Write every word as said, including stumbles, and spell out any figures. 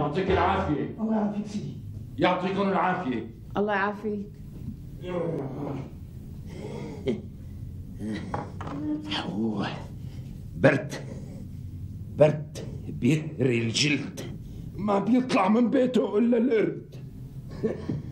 يعطيك العافية. الله يعافيك سيدي. يعطيكم العافية. الله يعافيك. هو برد برد بيهري الجلد، ما بيطلع من بيته إلا القرد.